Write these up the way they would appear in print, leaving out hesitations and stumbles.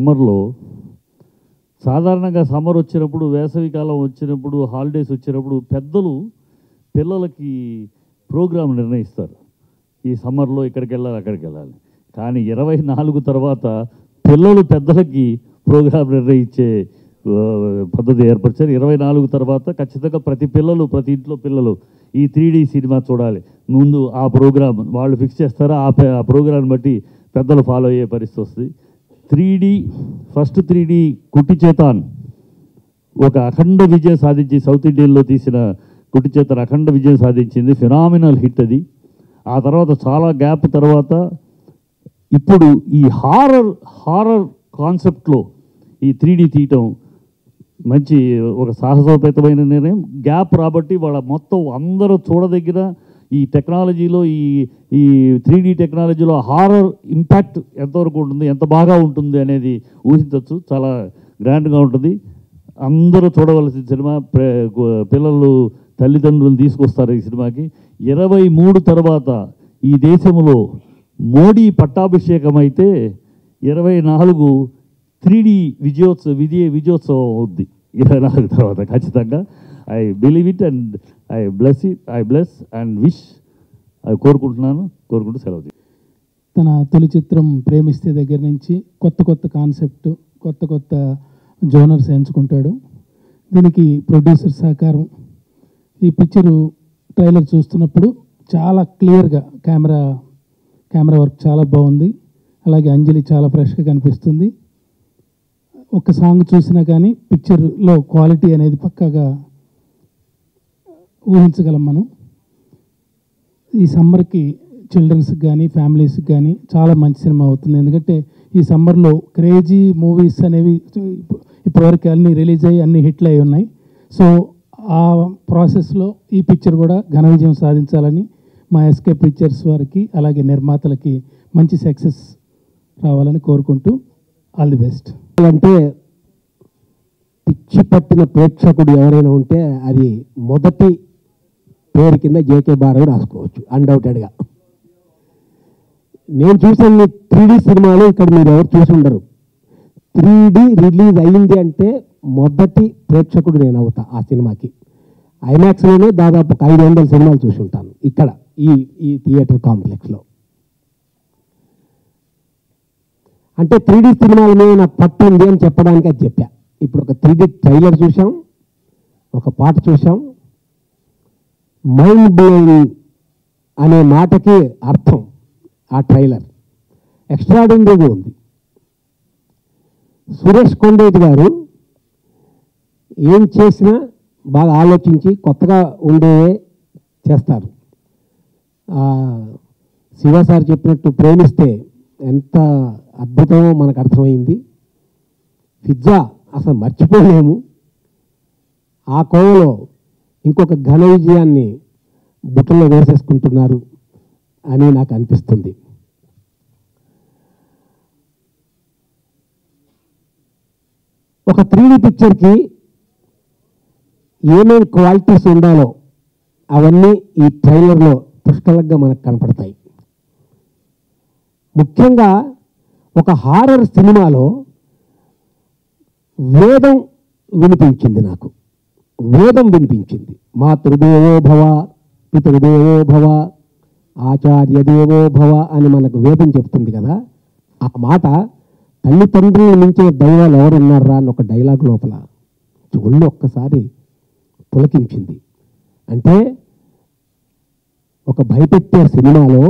సమ్మర్లో సాధారణంగా సమ్మర్ వచ్చినప్పుడు, వేసవికాలం వచ్చినప్పుడు, హాలిడేస్ వచ్చినప్పుడు పెద్దలు పిల్లలకి ప్రోగ్రాం నిర్ణయిస్తారు. ఈ సమ్మర్లో ఇక్కడికి వెళ్ళాలి, అక్కడికి వెళ్ళాలి. కానీ 24 తర్వాత పిల్లలు పెద్దలకి ప్రోగ్రాం నిర్ణయించే పద్ధతి ఏర్పరిచారు. 24 తర్వాత ఖచ్చితంగా ప్రతి ఇంట్లో పిల్లలు ఈ 3D సినిమా చూడాలి. ముందు ఆ ప్రోగ్రాం వాళ్ళు ఫిక్స్ చేస్తారా, ఆ ప్రోగ్రాం బట్టి పెద్దలు ఫాలో అయ్యే పరిస్థితి వస్తుంది. 3D 3D కుట్టి చేతాన్ ఒక అఖండ విజయం సాధించి, సౌత్ ఇండియన్లో తీసిన కుట్టి చేతాన్ అఖండ విజయం సాధించింది. ఫినామినల్ హిట్ అది. ఆ తర్వాత చాలా గ్యాప్ తర్వాత ఇప్పుడు ఈ హారర్ కాన్సెప్ట్లో ఈ 3D తీయటం మంచి ఒక సాహసోపేతమైన నిర్ణయం. గ్యాప్ రాబట్టి వాళ్ళ మొత్తం అందరూ చూడదగిన ఈ టెక్నాలజీలో, ఈ 3D టెక్నాలజీలో హారర్ ఇంపాక్ట్ ఎంతవరకు ఉంటుంది, ఎంత బాగా ఉంటుంది అనేది ఊహించవచ్చు. చాలా గ్రాండ్గా ఉంటుంది. అందరూ చూడవలసిన సినిమా. పిల్లలు తల్లిదండ్రులు తీసుకొస్తారు ఈ సినిమాకి. 23 తర్వాత ఈ దేశంలో మోడీ పట్టాభిషేకం అయితే 24 3D విజయోత్సవం అవుద్ది. 24 తర్వాత ఖచ్చితంగా. I believe it and I bless and wish. అది కోరుకుంటూ సెలవు. తన తొలి చిత్రం ప్రేమిస్తే దగ్గర నుంచి కొత్త కాన్సెప్ట్, కొత్త జోనర్స్ ఎంచుకుంటాడు. దీనికి ప్రొడ్యూసర్ సహకారం. ఈ పిక్చరు ట్రైలర్ చూస్తున్నప్పుడు చాలా క్లియర్గా కెమెరా వర్క్ చాలా బాగుంది. అలాగే అంజలి చాలా ఫ్రెష్గా కనిపిస్తుంది. ఒక సాంగ్ చూసినా కానీ పిక్చర్లో క్వాలిటీ అనేది పక్కాగా ఊహించగలం మనం. ఈ సమ్మర్కి చిల్డ్రన్స్కి కానీ ఫ్యామిలీస్కి కానీ చాలా మంచి సినిమా అవుతుంది. ఎందుకంటే ఈ సమ్మర్లో క్రేజీ మూవీస్ అనేవి ఇప్పటివరకు అన్నీ రిలీజ్ అయ్యి అన్ని హిట్లు అయి ఉన్నాయి. సో ఆ ప్రాసెస్లో ఈ పిక్చర్ కూడా ఘన విజయం సాధించాలని మా ఎస్కే పిక్చర్స్ వారికి, అలాగే నిర్మాతలకి మంచి సక్సెస్ రావాలని కోరుకుంటూ ఆల్ ది బెస్ట్. అంటే పిచ్చి పట్టిన ప్రేక్షకుడు ఎవరైనా ఉంటే అది మొదటి పేరు కింద జేకే భారవి రాసుకోవచ్చు అన్డౌటెడ్గా. నేను చూసిన 3D సినిమాలు ఇక్కడ మీరు ఎవరు చూసి ఉండరు. 3D రిలీజ్ అయ్యింది అంటే మొదటి ప్రేక్షకుడు నేను అవుతా ఆ సినిమాకి. ఐమాక్స్లోనే దాదాపు 500 సినిమాలు చూసి ఉంటాను ఇక్కడ ఈ థియేటర్ కాంప్లెక్స్లో. అంటే 3D సినిమాల మీద నాకు పట్టు ఉంది అని చెప్పడానికి అది చెప్పా. ఇప్పుడు ఒక 3D ట్రైలర్ చూసాం, ఒక పాట చూసాం. మైండ్ బ్లోయింగ్ అనే మాటకి అర్థం ఆ ట్రైలర్ ఎక్స్ట్రాడినరీగా ఉంది. సురేష్ కొండేటి గారు ఏం చేసినా బాగా ఆలోచించి కొత్తగా ఉండేవే చేస్తారు. శివ సార్ చెప్పినట్టు ప్రేమిస్తే ఎంత అద్భుతమో మనకు అర్థమైంది. పిజ్జా అసలు మర్చిపోలేము. ఆ కోవలో ఇంకొక ఘన విజయాన్ని బుట్టలో వేసేసుకుంటున్నారు అని నాకు అనిపిస్తుంది. ఒక 3D పిక్చర్కి ఏమేమి క్వాలిటీస్ ఉండాలో అవన్నీ ఈ ట్రైలర్లో పుష్కలంగా మనకు కనపడతాయి. ముఖ్యంగా ఒక హారర్ సినిమాలో వేదం వినిపించింది. నాకు వేదం వినిపించింది. మాతృదేవో భవ, పితృదేవో భవ, ఆచార్య దేవో భవ అని మనకు వేదం చెప్తుంది కదా. ఆ మాట తల్లిదండ్రులను మించిన దైవాలు ఎవరున్నారా అని ఒక డైలాగ్ లోపల చూళ్ళు ఒక్కసారి పులకించింది. అంటే ఒక భయపెట్టే సినిమాలో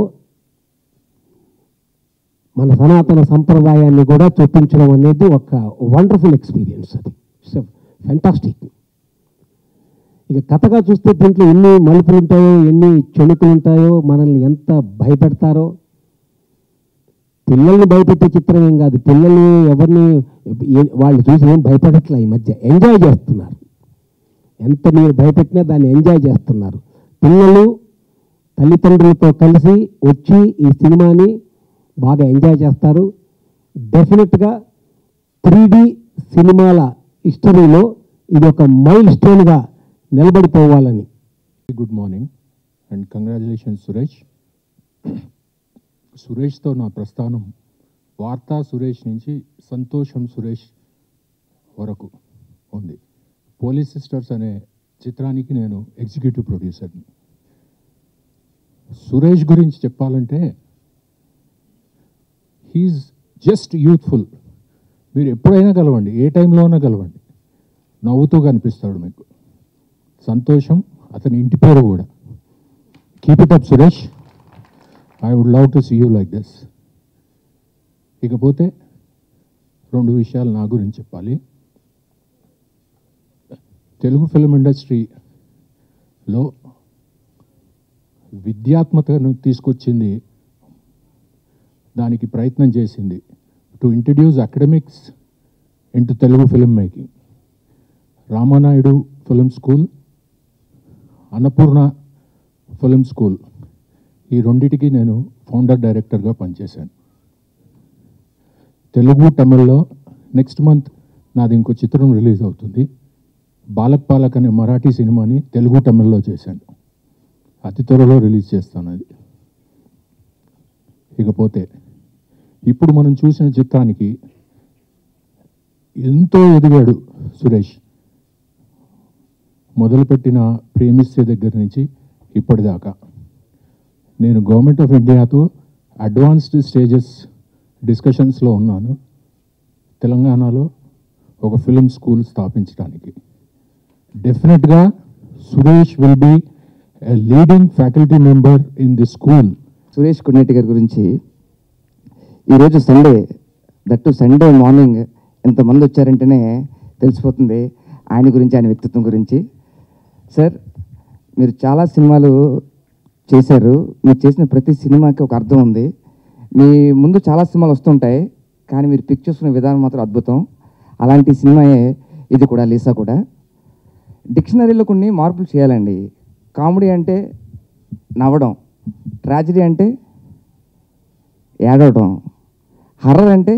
మన సనాతన సంప్రదాయాన్ని కూడా చూపించడం అనేది ఒక వండర్ఫుల్ ఎక్స్పీరియన్స్. అది ఇట్స్ ఫ్యాంటాస్టిక్. ఇక కథగా చూస్తే దీంట్లో ఎన్ని మలుపులు ఉంటాయో, ఎన్ని చెణుకులు ఉంటాయో, మనల్ని ఎంత భయపెడతారో. పిల్లల్ని భయపెట్టే చిత్రం ఏం కాదు. పిల్లల్ని ఎవరిని వాళ్ళు చూసి ఏం భయపడట్లే. ఈ మధ్య ఎంజాయ్ చేస్తున్నారు. ఎంత మీరు భయపెట్టినా దాన్ని ఎంజాయ్ చేస్తున్నారు. పిల్లలు తల్లిదండ్రులతో కలిసి వచ్చి ఈ సినిమాని బాగా ఎంజాయ్ చేస్తారు. డెఫినెట్గా 3D సినిమాల హిస్టరీలో ఇది ఒక మైల్ స్టోన్గా నిలబడిపోవాలని. గుడ్ మార్నింగ్ అండ్ కంగ్రాచులేషన్స్ సురేష్తో నా ప్రస్థానం వార్తా సురేష్ నుంచి సంతోషం సురేష్ వరకు ఉంది. పోలీస్ సిస్టర్స్ అనే చిత్రానికి నేను ఎగ్జిక్యూటివ్ ప్రొడ్యూసర్ని. సురేష్ గురించి చెప్పాలంటే హీఈస్ జస్ట్ యూత్ఫుల్. మీరు ఎప్పుడైనా కలవండి, ఏ టైంలో అయినా కలవండి, నవ్వుతూ కనిపిస్తాడు మీకు. సంతోషం అతని ఇంటి పేరు కూడా. Keep it up Suresh, I would love to see you like this. ఇకపోతే 2 విషయాలు నా గురించి చెప్పాలి. తెలుగు ఫిల్మ్ ఇండస్ట్రీలో విద్యాత్మకతను తీసుకొచ్చింది, దానికి ప్రయత్నం చేసింది to introduce academics into Telugu film making. Ramanaidu film school, Annapurna film school, ఈ రెండిటికి నేను ఫౌండర్ డైరెక్టర్గా పనిచేశాను. తెలుగు తమిళ్లో నెక్స్ట్ మంత్ నాది ఇంకో చిత్రం రిలీజ్ అవుతుంది. బాలక్ పాలక్ అనే మరాఠీ సినిమాని తెలుగు తమిళ్లో చేశాను. అతి త్వరలో రిలీజ్ చేస్తాను అది. ఇకపోతే ఇప్పుడు మనం చూసిన చిత్రానికి ఎంతో ఎదిగాడు సురేష్. మొదలుపెట్టిన ప్రేమిస్తే దగ్గర నుంచి ఇప్పటిదాకా నేను గవర్నమెంట్ ఆఫ్ ఇండియాతో అడ్వాన్స్డ్ స్టేజెస్ డిస్కషన్స్లో ఉన్నాను, తెలంగాణలో ఒక ఫిల్మ్ స్కూల్ స్థాపించడానికి. డెఫినెట్గా Suresh will be a leading faculty member in the school. Suresh Konneti గారి గురించి ఈరోజు సండే, దట్టు సండే మార్నింగ్ ఎంతమంది వచ్చారంటేనే తెలిసిపోతుంది ఆయన గురించి, ఆయన వ్యక్తిత్వం గురించి. సార్, మీరు చాలా సినిమాలు చేశారు. మీరు చేసిన ప్రతి సినిమాకి ఒక అర్థం ఉంది. మీ ముందు చాలా సినిమాలు వస్తుంటాయి, కానీ మీరు పిక్ చేసుకునే విధానం మాత్రం అద్భుతం. అలాంటి సినిమాయే ఇది కూడా, లీసా కూడా. డిక్షనరీలో కొన్ని మార్పులు చేయాలండి. కామెడీ అంటే నవ్వడం, ట్రాజడీ అంటే ఏడవడం, హర్రర్ అంటే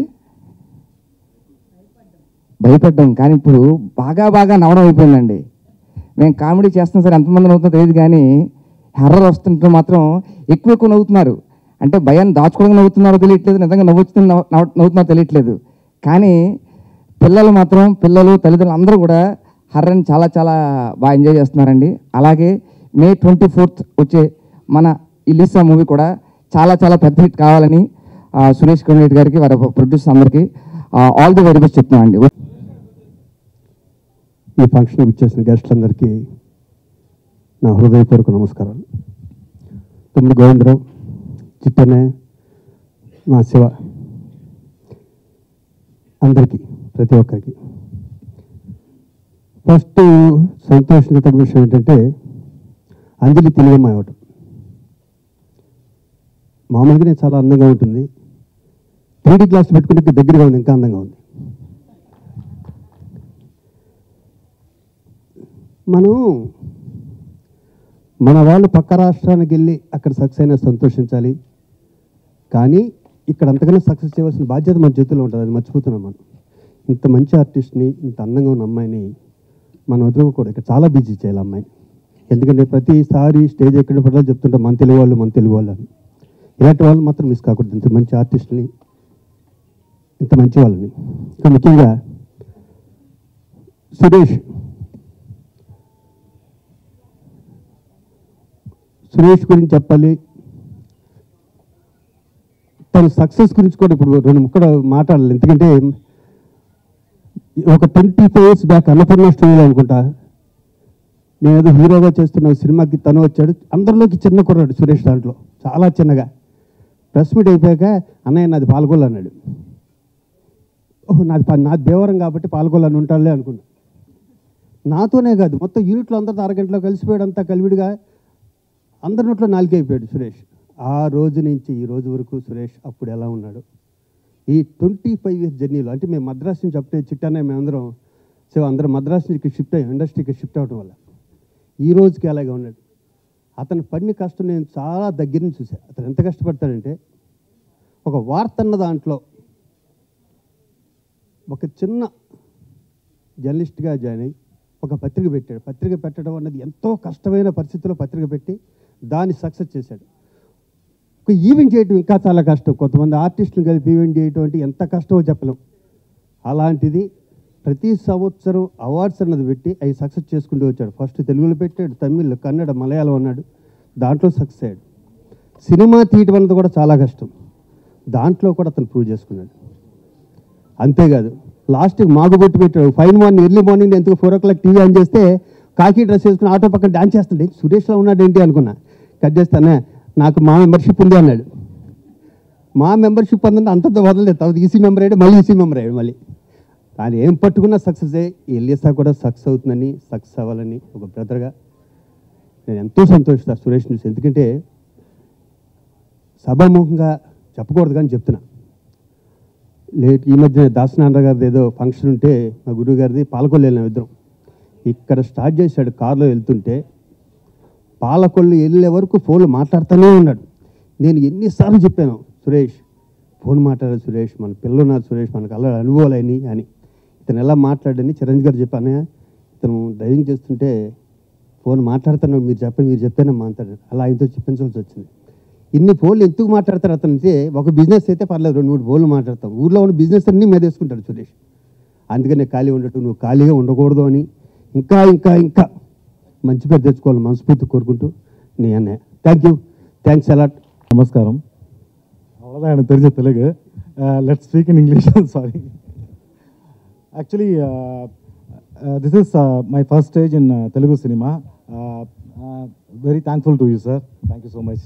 భయపడ్డం. కానీ ఇప్పుడు బాగా నవ్వడం అయిపోయిందండి. మేము కామెడీ చేస్తాం సార్, ఎంతమంది నవ్వుతుందో తెలియదు, కానీ హర్రర్ వస్తుంటే మాత్రం ఎక్కువ నవ్వుతున్నారు. అంటే భయాన్ని దాచుకోవడానికి నవ్వుతున్నారో తెలియట్లేదు, నిజంగా నవ్వుతున్నారో తెలియట్లేదు. కానీ పిల్లలు తల్లిదండ్రులు అందరూ కూడా హర్రర్ని చాలా బాగా ఎంజాయ్ చేస్తున్నారండి. అలాగే May 24th వచ్చే మన ఈ లీసా మూవీ కూడా చాలా పెద్ద హిట్ కావాలని సురేష్ కొన్నేటి గారికి, వారి ప్రొడ్యూసర్ అందరికీ ఆల్ ది వెరీ బెస్ట్ చెప్తున్నానండి. ఈ ఫంక్షన్కి ఇచ్చేసిన గెస్టులందరికీ నా హృదయపూర్వక నమస్కారాలు. తమ్ముడు గోవిందరావు, చిట్టన్నయ్య, మా శివ, అందరికీ, ప్రతి ఒక్కరికి ఫస్ట్ సంతోషించదగ్గ విషయం ఏంటంటే అంజలి తెలుగమ్మ అవ్వటం. మామూలుగానే చాలా అందంగా ఉంటుంది, 3D గ్లాస్ పెట్టుకునే దగ్గరగా ఉంది, ఇంకా అందంగా ఉంది. మన వాళ్ళు పక్క రాష్ట్రానికి వెళ్ళి అక్కడ సక్సెస్ అయినా సంతోషించాలి, కానీ ఇక్కడ అంతకన్నా సక్సెస్ చేయవలసిన బాధ్యత మన చేతుల్లో ఉంటుంది. అది మర్చిపోతున్నాం మనం. ఇంత మంచి ఆర్టిస్ట్ని, ఇంత అందంగా ఉన్న అమ్మాయిని మనం వదులుకోకూడదు. ఇక్కడ చాలా బిజీ చేయాలి అమ్మాయిని. ఎందుకంటే ప్రతిసారి స్టేజ్ ఎక్కడ పడాలో చెప్తుంటాం మన తెలుగు వాళ్ళు అని. ఇలాంటి వాళ్ళు మాత్రం మిస్ కాకూడదు. ఇంత మంచి ఆర్టిస్ట్ని, ఇంత మంచి వాళ్ళని. ఇంకా ముఖ్యంగా సురేష్ గురించి చెప్పాలి. తన సక్సెస్ గురించి కూడా ఇప్పుడు 2 ముక్కలు మాట్లాడాలి. ఎందుకంటే ఒక 25 years బ్యాక్ అన్నపూర్ణ స్టూడియోలో అనుకుంటా, నేను ఏదో హీరోగా చేస్తున్న సినిమాకి తను వచ్చాడు. అందరిలోకి చిన్న కుర్రాడు సురేష్, దాంట్లో చాలా చిన్నగా. ప్రెస్ మీట్ అయిపోయాక అన్నయ్య నాది పాల్గొల్లు అన్నాడు. ఓహో, నాది దేవరం కాబట్టి పాల్గొల్లు అని ఉంటాడులే అనుకున్నా. నాతోనే కాదు, మొత్తం యూనిట్లో అందరితో అరగంటలో కలిసిపోయాడు. అంతా కలివిడిగా అందరి నోట్లో నాలుగే అయిపోయాడు సురేష్. ఆ రోజు నుంచి ఈ రోజు వరకు సురేష్ అప్పుడు ఎలా ఉన్నాడు, ఈ 25 years జర్నీలో. అంటే మేము మద్రాసు నుంచి అప్పుడే చిట్టానే మేమందరం అందరం మద్రాసు నుంచి షిఫ్ట్ అయ్యాం, ఇండస్ట్రీకి షిఫ్ట్ అవ్వడం వల్ల. ఈ రోజుకి అలాగే ఉన్నాడు. అతను పడిన కష్టం నేను చాలా దగ్గర నుంచి చూశాను. అతను ఎంత కష్టపడతాడంటే, ఒక వార్త అన్న దాంట్లో ఒక చిన్న జర్నలిస్ట్గా జాయిన్ అయ్యి ఒక పత్రిక పెట్టాడు. పత్రిక పెట్టడం అన్నది ఎంతో కష్టమైన పరిస్థితుల్లో పత్రిక పెట్టి దాన్ని సక్సెస్ చేశాడు. ఒక ఈవెంట్ చేయటం ఇంకా చాలా కష్టం. కొంతమంది ఆర్టిస్టులు కలిపి ఈవెంట్ చేయటం అంటే ఎంత కష్టమో చెప్పలేం. అలాంటిది ప్రతి సంవత్సరం అవార్డ్స్ అన్నది పెట్టి అవి సక్సెస్ చేసుకుంటూ వచ్చాడు. ఫస్ట్ తెలుగులో పెట్టాడు, తమిళ్, కన్నడ, మలయాళం అన్నాడు, దాంట్లో సక్సెస్ అయ్యాడు. సినిమా తీయటం అన్నది కూడా చాలా కష్టం, దాంట్లో కూడా అతను ప్రూవ్ చేసుకున్నాడు. అంతేకాదు లాస్ట్కి మాగుబొట్టు పెట్టాడు. ఫైన్ మార్నింగ్ ఎర్లీ మార్నింగ్ ఎందుకు 4 o'clock టీవీ ఆన్ చేస్తే కాకి డ్రెస్ వేసుకుని ఆటో పక్కన డాన్స్ చేస్తుండే, సురేష్లో ఉన్నాడు ఏంటి అనుకున్నా. కట్ చేస్తానే నాకు మా మెంబర్షిప్ ఉంది అన్నాడు. మా మెంబర్షిప్ అందంటే అంతంత వదలలేదు. తర్వాత ఈసీ మెంబర్ అయ్యాడు, మళ్ళీ ఈసీ మెంబర్ అయ్యాడు. మళ్ళీ కానీ ఏం పట్టుకున్నా సక్సెస్ అయ్యి ఎల్ఎస్ఆ కూడా సక్సెస్ అవుతుందని, సక్సెస్ అవ్వాలని ఒక బ్రదర్గా నేను ఎంతో సంతోషిస్తాను సురేష్ చూసి. ఎందుకంటే సభాముఖంగా చెప్పకూడదు కానీ చెప్తున్నా. ఈ మధ్య దాసనారాయణ గారిది ఏదో ఫంక్షన్ ఉంటే మా గురువు గారిది పాలకొల్లు వెళ్ళిన ఇద్దరం. ఇక్కడ స్టార్ట్ చేశాడు, కారులో వెళ్తుంటే పాలకొల్లు వెళ్ళే వరకు ఫోన్లో మాట్లాడుతూనే ఉన్నాడు. నేను ఎన్నిసార్లు చెప్పాను, సురేష్ ఫోన్ మాట్లాడారు సురేష్, మన పిల్లలు ఉన్నారు సురేష్, మనకు అలా అనుభవాలని అని. ఇతను ఎలా మాట్లాడని చిరంజీవి గారు చెప్పాను. ఇతను డ్రైవింగ్ చేస్తుంటే ఫోన్ మాట్లాడుతాను, మీరు చెప్తేనే మాట్లాడారు. అలా ఆయనతో చెప్పించవలసి వచ్చింది. ఇన్ని ఫోన్లు ఎందుకు మాట్లాడతారు అతను అంటే, ఒక బిజినెస్ అయితే పర్లేదు 2-3 ఫోన్లు మాట్లాడతాం, ఊళ్ళో ఉన్న బిజినెస్ అన్నీ మీద వేసుకుంటాడు సురేష్. అందుకనే ఖాళీ ఉండటం, నువ్వు ఖాళీగా ఉండకూడదు అని ఇంకా ఇంకా ఇంకా మంచి పేరు తెచ్చుకోవాలని మనస్ఫూర్తి కోరుకుంటూ నీ అన్నయ్య. Thanks a lot. నమస్కారం. அவ்வளோதான் எனக்கு தெரிஞ்ச Telugu. Let's speak in English. Sorry. Actually, this is my first stage in Telugu cinema. Very thankful to you, sir. Thank you so much.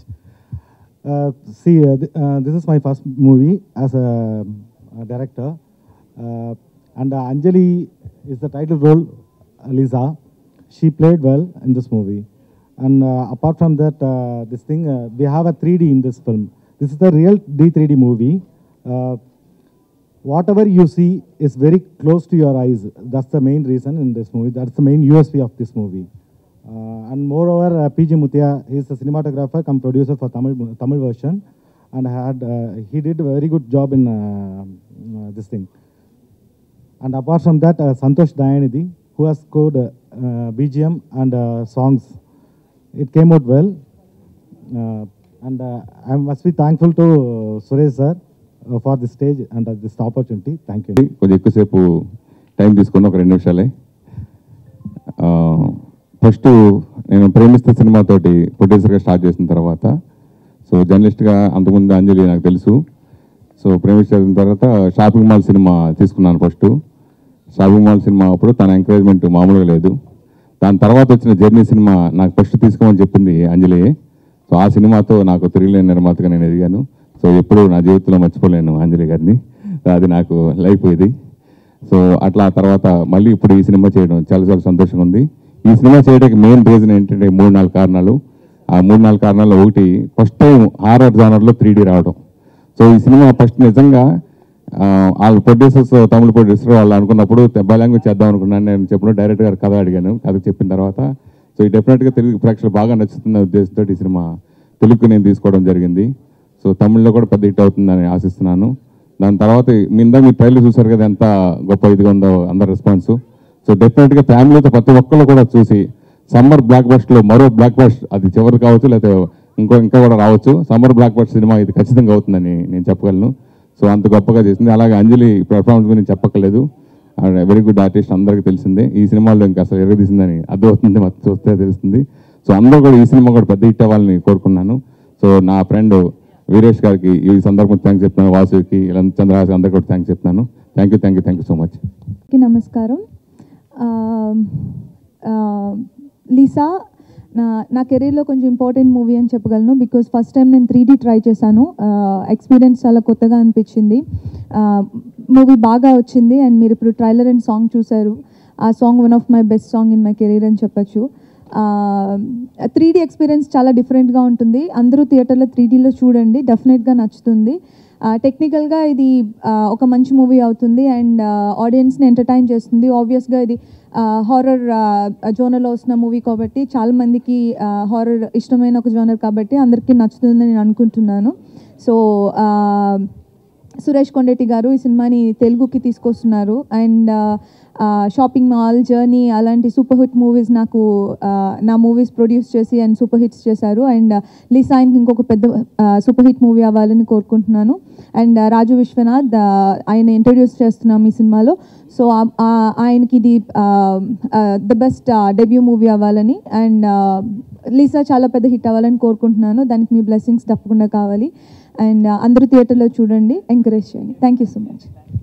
This is my first movie as a director. And Anjali is the title role, Lisa. She played well in this movie. And apart from that, we have a 3D in this film. This is the real D3D movie. Whatever you see is very close to your eyes. That's the main reason in this movie. That's the main USP of this movie. And moreover, PG Muthia, he is the cinematographer come producer for Tamil version, and he did a very good job in this thing. And apart from that, Santosh Dayanidhi, who has scored BGM and songs. It came out well. And I must be thankful to Suresh sir for this stage and this opportunity. Thank you. కొంచెం ఎక్కువసేపు time తీసుకున్న ఒక 2 నిమిషాలే. First నేను ప్రేమిస్తా సినిమాతోటి ప్రొడ్యూసర్గా start చేసిన తర్వాత, so జర్నలిస్ట్గా అంతకుముందు అంజలి నాకు తెలుసు. సో ప్రేమించిన తర్వాత షాపింగ్ మాల్ సినిమా తీసుకున్నాను. ఫస్ట్ షాపింగ్ మాల్ సినిమా అప్పుడు తన ఎంకరేజ్మెంట్ మామూలుగా లేదు. దాని తర్వాత వచ్చిన జర్నీ సినిమా నాకు ఫస్ట్ తీసుకోమని చెప్పింది అంజలి. సో ఆ సినిమాతో నాకు తిరిగిలేని నిర్మాతగా నేను ఎదిగాను. సో ఎప్పుడూ నా జీవితంలో మర్చిపోలేను అంజలి గారిని. అది నాకు లైఫ్ ఇది. సో అట్లా తర్వాత మళ్ళీ ఇప్పుడు ఈ సినిమా చేయడం చాలా చాలా సంతోషంగా ఉంది. ఈ సినిమా చేయడానికి మెయిన్ రీజన్ ఏంటంటే 3-4 కారణాలు. ఆ 3-4 కారణాల్లో ఒకటి, ఫస్ట్ టైం హారర్ జానర్లో 3D రావడం. సో ఈ సినిమా ఫస్ట్ నిజంగా వాళ్ళు ప్రొడ్యూసర్స్, తమిళ ప్రొడ్యూసర్ వాళ్ళు అనుకున్నప్పుడు లాంగ్వేజ్ చేద్దాం అనుకున్నాను. నేను చెప్పిన డైరెక్టర్ గారు కథ అడిగాను. కథ చెప్పిన తర్వాత సో ఈ డెఫినెట్గా తెలుగు ప్రేక్షకులు బాగా నచ్చుతున్న ఉద్దేశంతో ఈ సినిమా తెలుగుకు నేను తీసుకోవడం జరిగింది. సో తమిళ్లో కూడా పెద్ద హిట్ అవుతుందని ఆశిస్తున్నాను. దాని తర్వాత మీరు ట్రైలర్ చూసారు కదా, ఎంత గొప్ప ఇదిగా ఉందో అందరు రెస్పాన్స్. సో డెఫినెట్గా ఫ్యామిలీతో ప్రతి ఒక్కళ్ళు కూడా చూసి సమ్మర్ బ్లాక్ బస్ట్లో మరో బ్లాక్ బస్ట్, అది చివరి కావచ్చు లేకపోతే ఇంకా కూడా రావచ్చు, సమ్మర్ బ్లాక్ బస్ట్ సినిమా ఇది ఖచ్చితంగా అవుతుందని నేను చెప్పగలను. సో అంత గొప్పగా చేసింది. అలాగే అంజలి పెర్ఫార్మెన్స్ గురించి చెప్పక్కర్లేదు, వెరీ గుడ్ ఆర్టిస్ట్, అందరికీ తెలిసిందే. ఈ సినిమాలో ఇంకా అసలు ఎరగదీసిందని అర్థమవుతుంది, మొత్తం చూస్తే తెలుస్తుంది. సో అందరూ కూడా ఈ సినిమా కూడా పెద్ద హిట్ అవ్వాలని కోరుకున్నాను. సో నా ఫ్రెండ్ వీరేష్ గారికి ఈ సందర్భంగా థ్యాంక్స్ చెప్తున్నాను, వాసుకి, చంద్రహాస్ అందరికీ కూడా థ్యాంక్స్ చెప్తున్నాను. Thank you so much. నమస్కారం. లీసా నా కెరీర్లో కొంచెం ఇంపార్టెంట్ మూవీ అని చెప్పగలను. బికాజ్ ఫస్ట్ టైం నేను 3D ట్రై చేశాను. ఎక్స్పీరియన్స్ చాలా కొత్తగా అనిపించింది. మూవీ బాగా వచ్చింది. అండ్ మీరు ఇప్పుడు ట్రైలర్ అండ్ సాంగ్ చూశారు. ఆ song one of my best song in my career అని చెప్పచ్చు. 3D ఎక్స్పీరియన్స్ చాలా డిఫరెంట్గా ఉంటుంది. అందరూ థియేటర్లో 3Dలో చూడండి, డెఫినెట్గా నచ్చుతుంది. టెక్నికల్గా ఇది ఒక మంచి మూవీ అవుతుంది అండ్ ఆడియన్స్ని ఎంటర్టైన్ చేస్తుంది. ఆబ్వియస్గా ఇది హారర్ జోనర్లో వస్తున్న మూవీ కాబట్టి చాలామందికి హారర్ ఇష్టమైన ఒక జోనర్ కాబట్టి అందరికీ నచ్చుతుందని నేను అనుకుంటున్నాను. సో సురేష్ కొండెట్టి గారు ఈ సినిమాని తెలుగుకి తీసుకొస్తున్నారు. అండ్ షాపింగ్ మాల్, జర్నీ అలాంటి సూపర్ హిట్ మూవీస్ నాకు నా మూవీస్ ప్రొడ్యూస్ చేసి అండ్ సూపర్ హిట్స్ చేశారు. అండ్ లీసా ఆయనకి ఇంకొక పెద్ద సూపర్ హిట్ మూవీ అవ్వాలని కోరుకుంటున్నాను. అండ్ రాజు విశ్వనాథ్ ఆయన ఇంట్రడ్యూస్ చేస్తున్నాం ఈ సినిమాలో. సో ఆయనకి ఇది ద బెస్ట్ డెబ్యూ మూవీ అవ్వాలని అండ్ లీసా చాలా పెద్ద హిట్ అవ్వాలని కోరుకుంటున్నాను. దానికి మీ బ్లెస్సింగ్స్ తప్పకుండా కావాలి. అండ్ అందరూ థియేటర్లో చూడండి, ఎంకరేజ్ చేయండి. Thank you so much.